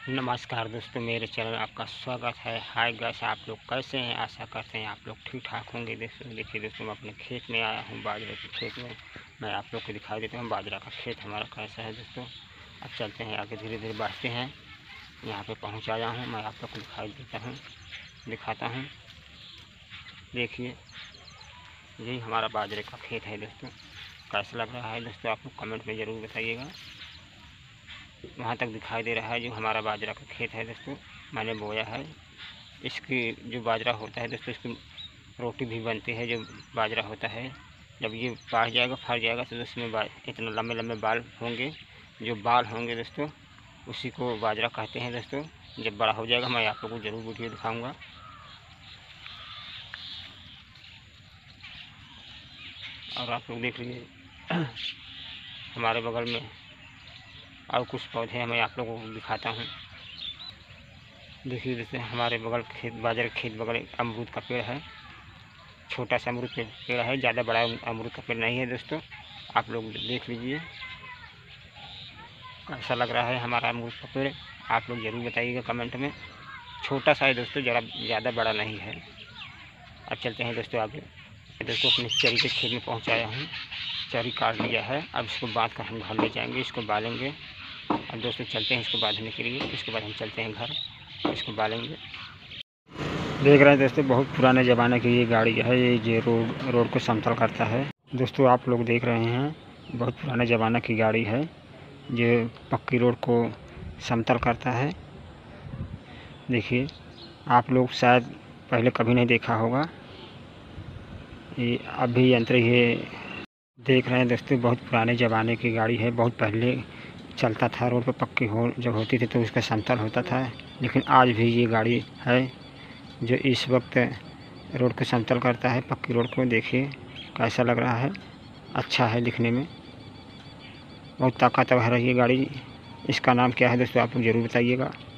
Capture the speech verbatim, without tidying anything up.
नमस्कार दोस्तों, मेरे चैनल आपका स्वागत है। हाय गाइस, आप लोग कैसे हैं? आशा करते हैं आप लोग ठीक ठाक होंगे। दोस्तों देखिए दोस्तों, मैं अपने खेत में आया हूँ, बाजरे के खेत में। मैं आप लोग को दिखाई देता हूँ बाजरा का खेत हमारा कैसा है दोस्तों। अब चलते हैं आगे, धीरे धीरे बढ़ते हैं। यहाँ पे पहुँच आया हूँ, मैं आप लोग को दिखाई देता हूँ, दिखाता हूँ। देखिए, यही हमारा बाजरे का खेत है दोस्तों। कैसा लग रहा है दोस्तों, आप लोग कमेंट में ज़रूर बताइएगा। वहाँ तक दिखाई दे रहा है जो हमारा बाजरा का खेत है दोस्तों, मैंने बोया है। इसकी जो बाजरा होता है दोस्तों, इसकी रोटी भी बनती है। जो बाजरा होता है, जब ये पाक जाएगा, फट जाएगा, तो उसमें इतने लंबे लंबे बाल होंगे। जो बाल होंगे दोस्तों, उसी को बाजरा कहते हैं दोस्तों। जब बड़ा हो जाएगा मैं आप लोगों को ज़रूर वीडियो दिखाऊंगा। और आप लोग देख लीजिए हमारे बगल में और कुछ पौधे हैं, मैं आप लोगों को दिखाता हूँ। देखिए जैसे हमारे बगल खेत, बाजरे खेत बगल अमरूद का पेड़ है। छोटा सा अमरूद का पेड़ है, ज़्यादा बड़ा अमरूद का पेड़ नहीं है दोस्तों। आप लोग देख लीजिए कैसा लग रहा है हमारा अमरूद का पेड़, आप लोग ज़रूर बताइएगा कमेंट में। छोटा सा है दोस्तों, ज़रा ज़्यादा बड़ा नहीं है। अब चलते हैं दोस्तों आगे। दोस्तों अपने चरी के खेत में पहुँचाया हूँ, चरी काट लिया है। अब इसको बांध कर हम घर ले जाएंगे, इसको बालेंगे। अब दोस्तों चलते हैं इसको बांधने के लिए, इसके बाद हम चलते हैं घर, इसको बालेंगे। देख रहे हैं दोस्तों, बहुत पुराने ज़माने की ये गाड़ी है। ये जो रोड रोड को समतल करता है दोस्तों। आप लोग देख रहे हैं, बहुत पुराने ज़माने की गाड़ी है जो पक्की रोड को समतल करता है। देखिए, आप लोग शायद पहले कभी नहीं देखा होगा, ये अभी यंत्र ये देख रहे हैं दोस्तों। बहुत पुराने ज़माने की गाड़ी है, बहुत पहले चलता था रोड पर। पक्की हो जब होती थी तो उसका समतल होता था, लेकिन आज भी ये गाड़ी है जो इस वक्त रोड को समतल करता है, पक्की रोड को। देखिए कैसा लग रहा है, अच्छा है दिखने में, बहुत ताकतवर है ये गाड़ी। इसका नाम क्या है दोस्तों, आप लोग ज़रूर बताइएगा।